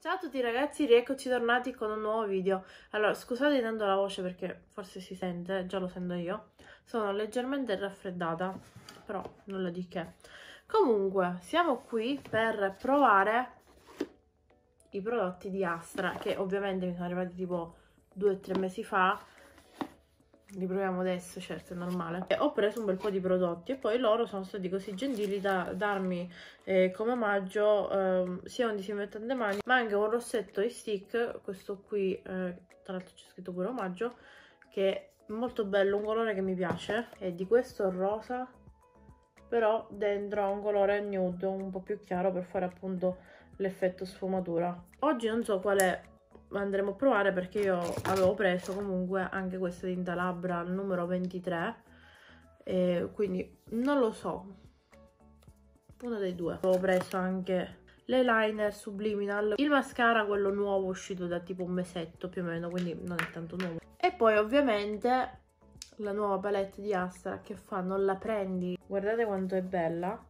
Ciao a tutti ragazzi, rieccoci tornati con un nuovo video. Allora, scusate tanto la voce perché forse si sente, già lo sento io. Sono leggermente raffreddata, però nulla di che. Comunque, siamo qui per provare i prodotti di Astra, che ovviamente mi sono arrivati tipo 2 o 3 mesi fa. Li proviamo adesso, certo, è normale. E ho preso un bel po' di prodotti e poi loro sono stati così gentili da darmi come omaggio sia un disinfettante mani, ma anche un rossetto e stick, questo qui, tra l'altro c'è scritto pure omaggio, che è molto bello, un colore che mi piace, è di questo rosa, però dentro ha un colore nude, un po' più chiaro per fare appunto l'effetto sfumatura. Oggi non so quale andremo a provare perché io avevo preso comunque anche questa tinta labbra numero 23 e quindi non lo so, uno dei due. Avevo preso anche l'eyeliner Subliminal, il mascara quello nuovo uscito da tipo un mesetto più o meno, quindi non è tanto nuovo, e poi ovviamente la nuova palette di Astra che fa Non la prendi. Guardate quanto è bella,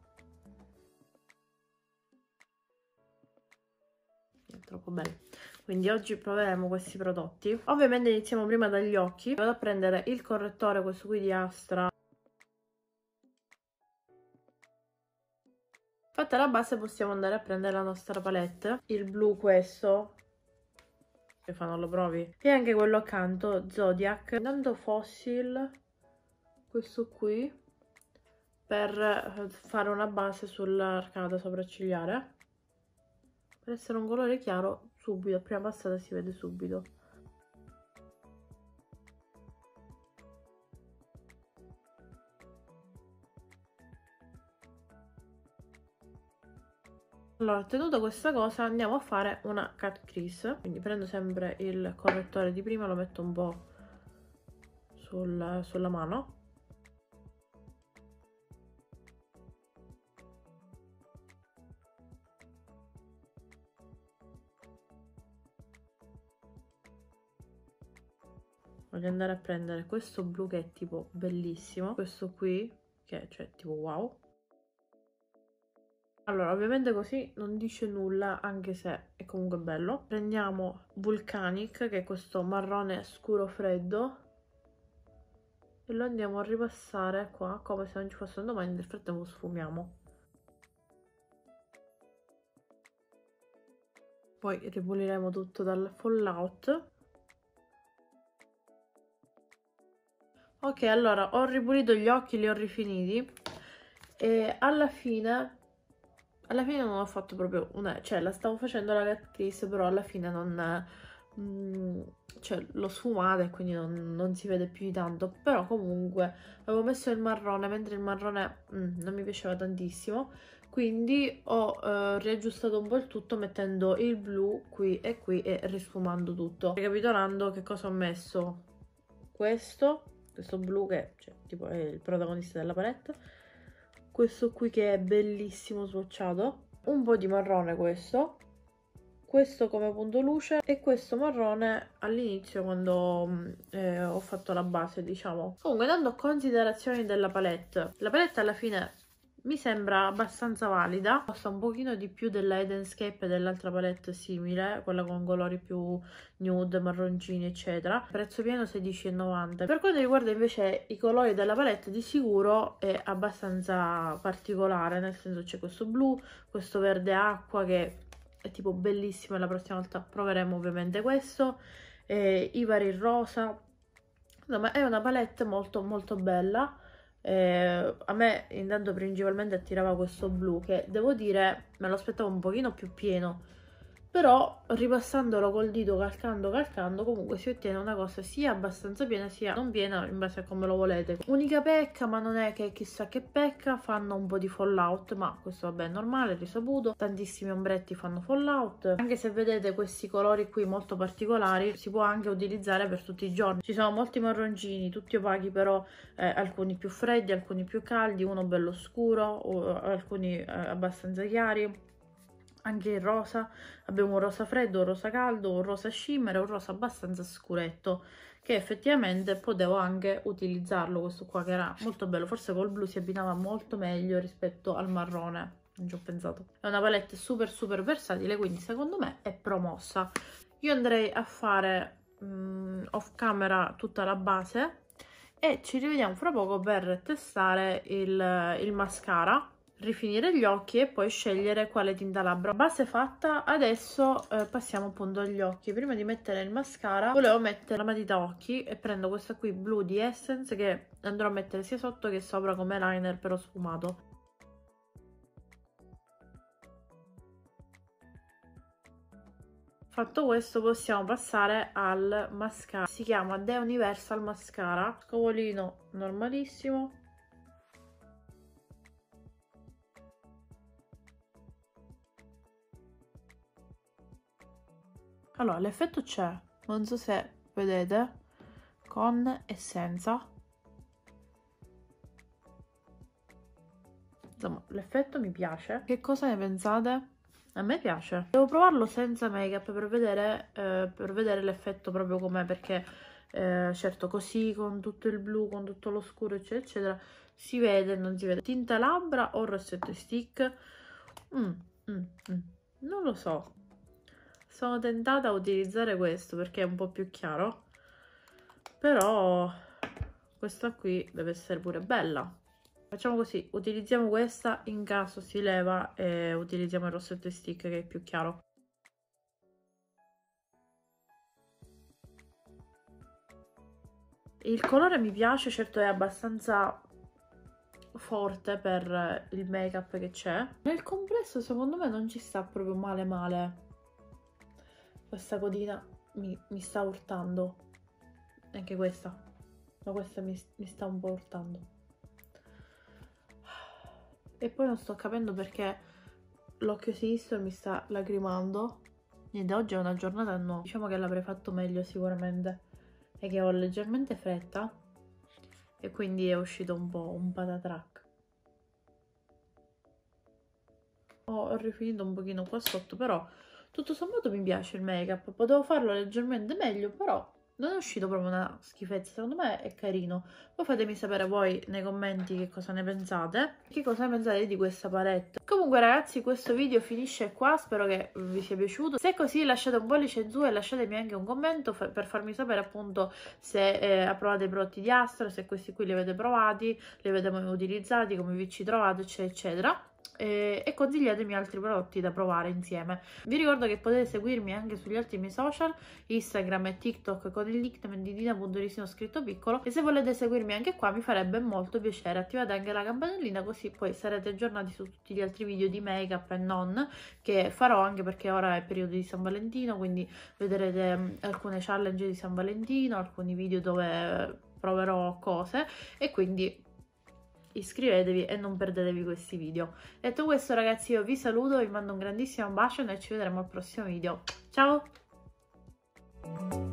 è troppo bella. Quindi oggi proveremo questi prodotti. Ovviamente iniziamo prima dagli occhi. Vado a prendere il correttore, questo qui di Astra. Fatta la base possiamo andare a prendere la nostra palette. Il blu questo, che fa non lo provi, e anche quello accanto, Zodiac. Intanto Fossil, questo qui, per fare una base sull'arcata sopraccigliare. Per essere un colore chiaro subito, a prima passata si vede subito. Allora, tenuta questa cosa, andiamo a fare una cut crease. Quindi prendo sempre il correttore di prima, lo metto un po' sulla mano. Voglio andare a prendere questo blu che è tipo bellissimo, questo qui che è cioè tipo wow. Allora, ovviamente così non dice nulla, anche se è comunque bello. Prendiamo Vulcanic, che è questo marrone scuro freddo, e lo andiamo a ripassare qua, come se non ci fosse un domani. Nel frattempo sfumiamo. Poi ripuliremo tutto dal fallout. Ok, allora ho ripulito gli occhi, li ho rifiniti e alla fine non ho fatto proprio una, cioè la stavo facendo la cut crease, però alla fine non, cioè l'ho sfumata e quindi non si vede più di tanto, però comunque avevo messo il marrone, mentre il marrone non mi piaceva tantissimo, quindi ho riaggiustato un po' il tutto mettendo il blu qui e risfumando tutto. Ricapitolando, che cosa ho messo? Questo blu che cioè, tipo è il protagonista della palette, questo qui che è bellissimo swatchato, un po' di marrone questo come punto luce e questo marrone all'inizio quando ho fatto la base, diciamo. Comunque, dando considerazioni della palette, la palette alla fine mi sembra abbastanza valida, costa un pochino di più della Heathenscape e dell'altra palette simile, quella con colori più nude, marroncini eccetera. Prezzo pieno 16,90. Per quanto riguarda invece i colori della palette, di sicuro è abbastanza particolare, nel senso c'è questo blu, questo verde acqua che è tipo bellissimo e la prossima volta proveremo ovviamente questo, i vari rosa. Insomma, è una palette molto molto bella. A me intanto principalmente attirava questo blu, che devo dire me lo aspettavo un pochino più pieno, però ripassandolo col dito, calcando comunque si ottiene una cosa sia abbastanza piena sia non piena, in base a come lo volete. Unica pecca, ma non è che chissà che pecca, fanno un po' di fallout, ma questo vabbè è normale, risaputo. Tantissimi ombretti fanno fallout, anche se vedete questi colori qui molto particolari si può anche utilizzare per tutti i giorni. Ci sono molti marroncini, tutti opachi, però alcuni più freddi, alcuni più caldi, uno bello scuro, alcuni abbastanza chiari. Anche il rosa, abbiamo un rosa freddo, un rosa caldo, un rosa shimmer e un rosa abbastanza scuretto, che effettivamente potevo anche utilizzarlo, questo qua che era molto bello, forse col blu si abbinava molto meglio rispetto al marrone, non ci ho pensato. È una palette super versatile, quindi secondo me è promossa. Io andrei a fare off camera tutta la base e ci rivediamo fra poco per testare il mascara, rifinire gli occhi e poi scegliere quale tinta labbra. Base fatta, adesso passiamo appunto agli occhi. Prima di mettere il mascara volevo mettere la matita occhi e prendo questa qui blu di Essence che andrò a mettere sia sotto che sopra come liner però sfumato. Fatto questo possiamo passare al mascara, si chiama The Universal Mascara, scovolino normalissimo. Allora l'effetto c'è, non so se vedete, con e senza. Insomma l'effetto mi piace. Che cosa ne pensate? A me piace. Devo provarlo senza make-up per vedere l'effetto proprio com'è, perché certo così con tutto il blu, con tutto lo scuro eccetera eccetera, si vede, non si vede. Tinta labbra o rossetto stick? Non lo so. Sono tentata a utilizzare questo perché è un po' più chiaro, però questa qui deve essere pure bella. Facciamo così, utilizziamo questa in caso si leva e utilizziamo il rossetto stick che è più chiaro. Il colore mi piace, certo è abbastanza forte per il make-up che c'è. Nel complesso secondo me non ci sta proprio male. Questa codina mi sta urtando. Anche questa. Ma questa mi sta un po' urtando. E poi non sto capendo perché l'occhio sinistro mi sta lacrimando. Niente, oggi è una giornata no. Diciamo che l'avrei fatto meglio sicuramente. È che ho leggermente fretta e quindi è uscito un po' un patatrack. Ho rifinito un pochino qua sotto, però tutto sommato mi piace il make-up. Potevo farlo leggermente meglio, però non è uscito proprio una schifezza, secondo me è carino. Poi fatemi sapere voi nei commenti che cosa ne pensate, che cosa ne pensate di questa palette. Comunque ragazzi, questo video finisce qua, spero che vi sia piaciuto. Se è così lasciate un pollice in su e lasciatemi anche un commento per farmi sapere appunto se approvate i prodotti di Astra, se questi qui li avete provati, li avete mai utilizzati, come vi ci trovate eccetera eccetera. E consigliatemi altri prodotti da provare insieme. Vi ricordo che potete seguirmi anche sugli altri miei social, Instagram e TikTok con il nickname di Dina.Risino scritto piccolo, e se volete seguirmi anche qua mi farebbe molto piacere. Attivate anche la campanellina così poi sarete aggiornati su tutti gli altri video di make up e non che farò, anche perché ora è periodo di San Valentino, quindi vedrete alcune challenge di San Valentino, alcuni video dove proverò cose e quindi iscrivetevi e non perdetevi questi video. Detto questo ragazzi, io vi saluto, vi mando un grandissimo bacio e noi ci vedremo al prossimo video. Ciao!